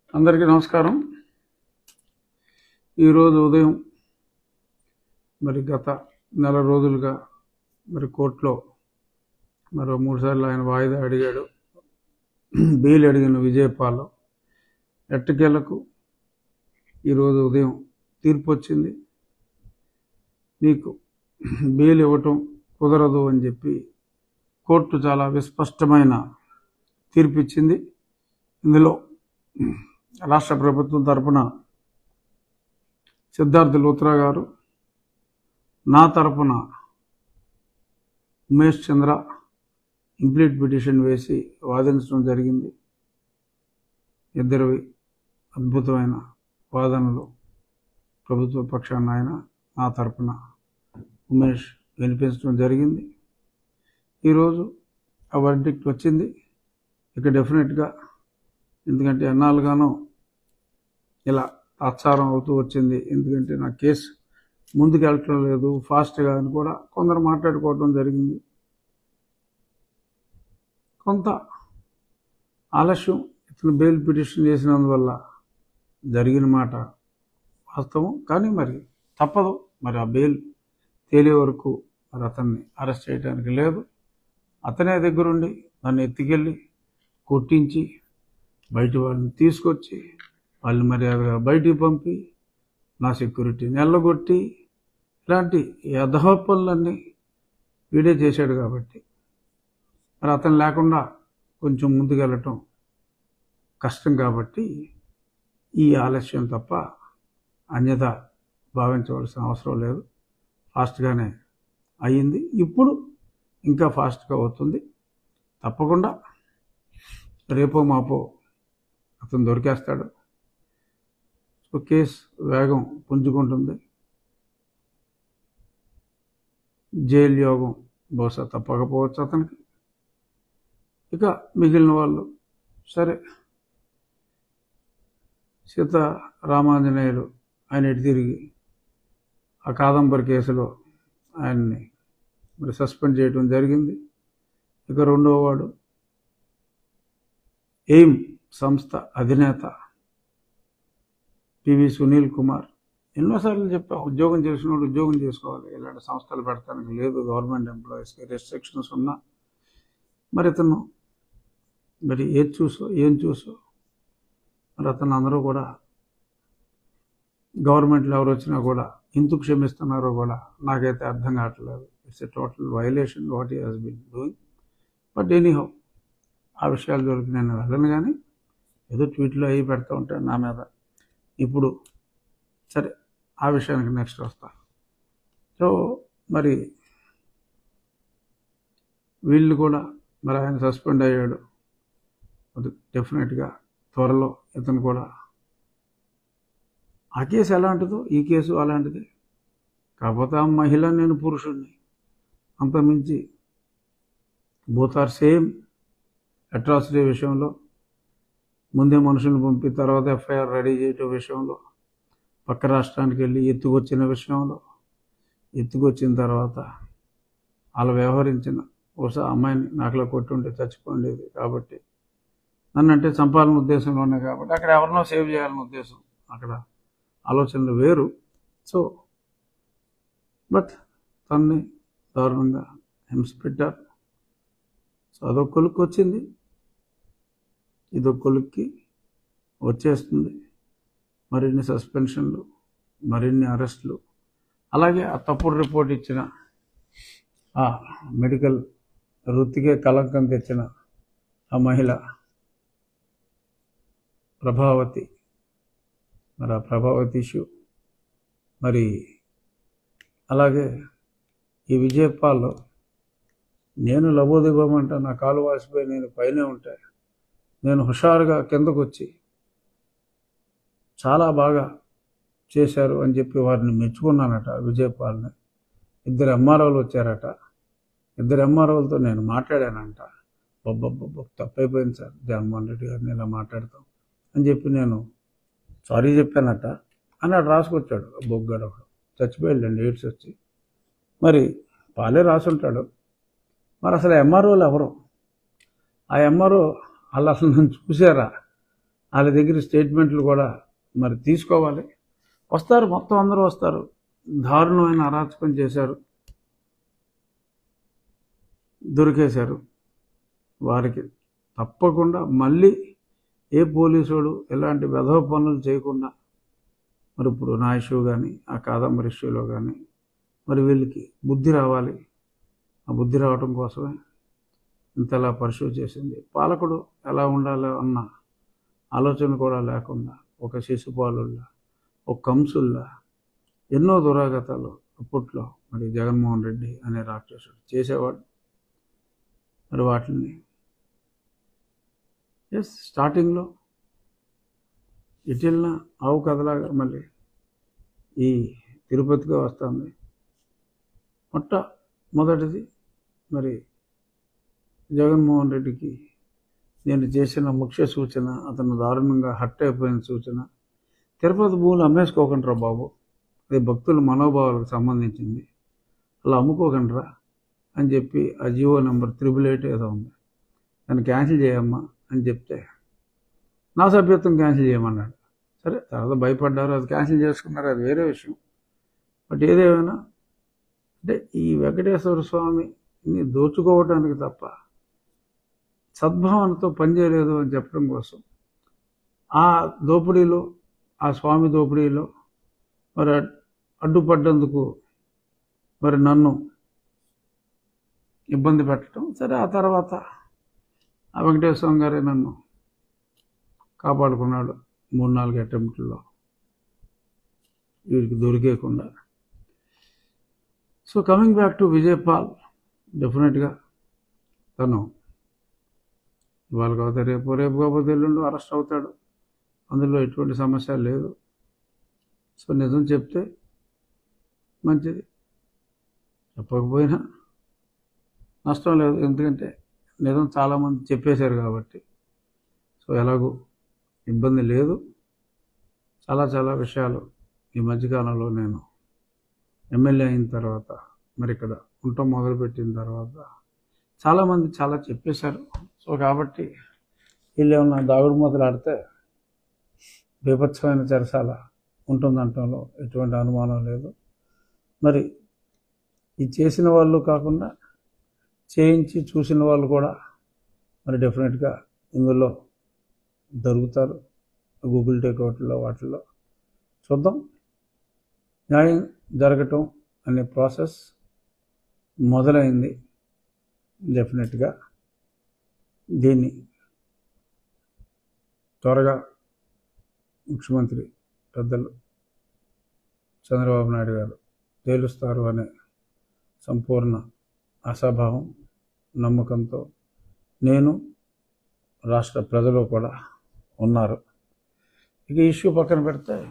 అందరికీ నమస్కారం. ఈరోజు ఉదయం గత నెల రోజులుగా కోర్టులో మరో 3 సార్లు ఆయన వాయిదా అడిగాడు. బెయిల్ అడిగిన విజయపాల్ ఎట్టకేలకు ఈరోజు ఉదయం తీర్పు వచ్చింది. నీకు బెయిల్ ఇవ్వటం కుదరదు అని చెప్పి కోర్టు చాలా విస్పష్టమైన తీర్పు ఇచ్చింది. ఇందులో రాష్ట్ర ప్రభుత్వం తరపున సిద్ధార్థ లూత్రా గారు, నా తరపున ఉమేష్ చంద్ర ఇంప్లీట్ పిటిషన్ వేసి వాదించడం జరిగింది. ఇద్దరివి అద్భుతమైన వాదనలు. ప్రభుత్వ పక్షాన ఆయన, నా తరపున ఉమేష్ వినిపించడం జరిగింది. ఈరోజు ఆ వర్డిక్ట్ వచ్చింది. ఇక డెఫినెట్గా, ఎందుకంటే ఎన్నాళ్ళుగానో ఇలా తాత్సారం అవుతూ వచ్చింది. ఎందుకంటే నా కేసు ముందుకు వెళ్ళటం లేదు ఫాస్ట్గా అని కూడా కొందరు మాట్లాడుకోవడం జరిగింది. కొంత ఆలస్యం ఇతను బెయిల్ పిటిషన్ చేసినందువల్ల జరిగిన మాట వాస్తవం. కానీ మరి తప్పదు. ఆ బెయిల్ తేలే వరకు అతన్ని అరెస్ట్ చేయడానికి లేదు. అతనే దగ్గరుండి నన్ను ఎత్తుకెళ్ళి కొట్టించి బయట వాళ్ళని తీసుకొచ్చి వాళ్ళు మర్యాదగా బయటికి పంపి నా సెక్యూరిటీని ఎల్లగొట్టి ఇలాంటి యథార్థ పనులన్నీ వీడే చేశాడు. కాబట్టి అతను లేకుండా కొంచెం ముందుకెళ్ళటం కష్టం. కాబట్టి ఈ ఆలస్యం తప్ప అన్యథా భావించవలసిన అవసరం లేదు. ఫాస్ట్గానే అయ్యింది. ఇప్పుడు ఇంకా ఫాస్ట్గా అవుతుంది. తప్పకుండా రేపో మాపో అతను దొరికేస్తాడు. కేసు వేగం పుంజుకుంటుంది. జైలు యోగం బహుశా తప్పకపోవచ్చు అతనికి. ఇక మిగిలిన వాళ్ళు సరే, సీతారామాంజనేయులు ఆయన ఇటు తిరిగి ఆ కాదంబరి కేసులో ఆయన్ని సస్పెండ్ చేయడం జరిగింది. ఇక రెండవ వాడు ఎయిమ్ సంస్థ అధినేత పివి సునీల్ కుమార్. ఎన్నోసార్లు చెప్పా, ఉద్యోగం చేసినోడు ఉద్యోగం చేసుకోవాలి, ఇలాంటి సంస్థలు పెడతానికి లేదు. గవర్నమెంట్ ఎంప్లాయీస్కి రెస్ట్రిక్షన్స్ ఉన్నా ఇతను ఏం చూసో అతను అందరూ కూడా గవర్నమెంట్లో ఎవరు వచ్చినా కూడా ఎందుకు క్షమిస్తున్నారో కూడా నాకైతే అర్థం కావట్లేదు. It's a total violation what he has been doing. But anyhow, ఆ విషయాల జోలికి నేను వెళ్ళను. కానీ ఏదో ట్వీట్లో అవి పెడతా ఉంటాను నా మీద. ఇప్పుడు సరే, ఆ విషయానికి నెక్స్ట్ వస్తా. సో వీళ్ళు కూడా ఆయన సస్పెండ్ అయ్యాడు. డెఫినెట్గా త్వరలో ఇతను కూడా, ఆ కేసు ఎలాంటిదో ఈ కేసు అలాంటిదే. కాకపోతే ఆ మహిళ, నేను పురుషుడిని, అంతమించి బోత్ ఆర్ సేమ్. అట్రాసిటీ విషయంలో ముందే మనుషులను పంపి తర్వాత ఎఫ్ఐఆర్ రెడీ చేయటం విషయంలో, పక్క రాష్ట్రానికి వెళ్ళి ఎత్తుకొచ్చిన విషయంలో, ఎత్తుకొచ్చిన తర్వాత వాళ్ళు వ్యవహరించిన బహుశా అమ్మాయిని నాకులా కొట్టుంటే చచ్చిపోండేది. కాబట్టి నన్నంటే చంపాలన్న ఉద్దేశంలో ఉన్నాయి. కాబట్టి అక్కడ ఎవరినో సేవ్ చేయాలన్న ఉద్దేశం, అక్కడ ఆలోచనలు వేరు. సో బట్ తన్ని దారుణంగా హింస పెట్టారు. సో అదొక కొలుక్కి వచ్చింది, ఇదొక కొలుక్కి వచ్చేస్తుంది. మరిన్ని సస్పెన్షన్లు, మరిన్ని అరెస్టులు. అలాగే ఆ తప్పుడు రిపోర్ట్ ఇచ్చిన, ఆ మెడికల్ వృత్తికే కలంకం తెచ్చిన ఆ మహిళ ప్రభావతి, ఆ ప్రభావతి ఇష్యూ. అలాగే ఈ విజయపాల్, నేను లబోదివ్వమంటా, నా కాలు వాసిపోయి నేను పైనే ఉంటా, నేను హుషారుగా కిందకు వచ్చి చాలా బాగా చేశారు అని చెప్పి వారిని మెచ్చుకున్నానట విజయపాల్ని. 2 ఎంఆర్ఓలు వచ్చారట. 2 ఎంఆర్ఓలతో నేను మాట్లాడానంట. తప్పైపోయింది సార్, జగన్మోహన్ రెడ్డి గారిని ఇలా మాట్లాడతాం అని చెప్పి నేను సారీ చెప్పానట అని అటు రాసుకొచ్చాడు. బొగ్గాడు ఒకడు చచ్చిపోయాడండి, ఎయిడ్స్ వచ్చి. పాలే రాసుంటాడు. అసలు ఎంఆర్ఓలు ఎవరు? ఆ ఎంఆర్ఓ వాళ్ళు అసలు నన్ను చూసారా? వాళ్ళ దగ్గర స్టేట్మెంట్లు కూడా మరి తీసుకోవాలి. వస్తారు, మొత్తం అందరూ వస్తారు. దారుణమైన అరాచకం చేశారు, దొరికేశారు. వారికి తప్పకుండా మళ్ళీ ఏ పోలీసుడు ఎలాంటి వెధవ పనులు చేయకుండా, మరి ఇప్పుడు నా ఇష్యూ కానీ ఆ కాదంబరి ఇష్యూలో కానీ మరి వీళ్ళకి బుద్ధి రావాలి. ఆ బుద్ధి రావటం కోసమే ఇంతలా పర్సూ చేసింది. పాలకుడు ఎలా ఉండాలో అన్న ఆలోచన కూడా లేకుండా ఒక శిశుపాలుల్లా, ఒక కంసుల్లా ఎన్నో దురాగతాలు అప్పట్లో మరి జగన్మోహన్ రెడ్డి అనే రాక్షసుడు చేసేవాడు. మరి వాటిని స్టార్టింగ్లో ఇటిల్న ఆవు కథలాగా మళ్ళీ ఈ తిరుపతిగా వస్తుంది. మొట్టమొదటిది మరి జగన్మోహన్ రెడ్డికి నేను చేసిన ముఖ్య సూచన, అతను దారుణంగా హర్ట్ అయిపోయిన సూచన, తిరుపతి భూములు అమ్మేసుకోకండిరా బాబు, అది భక్తుల మనోభావాలకు సంబంధించింది, అలా అమ్ముకోకండిరా అని చెప్పి ఆ జియో నెంబర్ 888 ఏదో ఉంది, దాన్ని క్యాన్సిల్ చేయమ్మా అని చెప్తే నా సభ్యత్వం క్యాన్సిల్ చేయమన్నాడు. సరే, తర్వాత భయపడ్డారు, అది క్యాన్సిల్ చేసుకున్నారు, అది వేరే విషయం. బట్ ఏదేమైనా అంటే ఈ వెంకటేశ్వర స్వామిని దోచుకోవడానికి తప్ప సద్భావనతో పనిచేయలేదు అని చెప్పడం కోసం ఆ దోపిడీలో, ఆ స్వామి దోపిడీలో మరి అడ్డుపడ్డందుకు మరి నన్ను ఇబ్బంది పెట్టడం. సరే, ఆ తర్వాత ఆ వెంకటేశ్వర స్వామి గారే నన్ను కాపాడుకున్నాడు 3-4 అటెంప్ట్లో వీడికి దొరికేయకుండా. So coming back to Vijaypal, డెఫినెట్గా తను ఇవాళ కాకపోతే రేపు కాకపోతే ఎల్లుండి అరెస్ట్ అవుతాడు, అందులో ఎటువంటి సమస్య లేదు. సో నిజం చెప్తే మంచిది, చెప్పకపోయినా నష్టం లేదు, ఎందుకంటే నిజం చాలామంది చెప్పేశారు కాబట్టి. సో ఎలాగూ ఇబ్బంది లేదు. చాలా విషయాలు ఈ మధ్యకాలంలో నేను ఎమ్మెల్యే అయిన తర్వాత మరి ఇక్కడ ఉండటం మొదలుపెట్టిన తర్వాత చాలామంది చాలా చెప్పేశారు. సో కాబట్టి వీళ్ళు ఏమన్నా దాగుడు మూతలు ఆడితే బీభత్సమైన చెరసాల ఉంటుందంటంలో ఎటువంటి అనుమానం లేదు. మరి ఇది చేసిన వాళ్ళు కాకుండా చేయించి చూసిన వాళ్ళు కూడా మరి డెఫినెట్గా ఇందులో దొరుకుతారు, గూగుల్ టేక్అవుట్లో వాటిల్లో. చూద్దాం, న్యాయం జరగటం అనే ప్రాసెస్ మొదలైంది. డెఫినెట్గా దీన్ని త్వరగా ముఖ్యమంత్రి పెద్దలు చంద్రబాబు నాయుడు గారు తేలుస్తారు అనే సంపూర్ణ ఆశాభావం, నమ్మకంతో నేను, రాష్ట్ర ప్రజలు కూడా ఉన్నారు. ఇక ఇష్యూ పక్కన పెడితే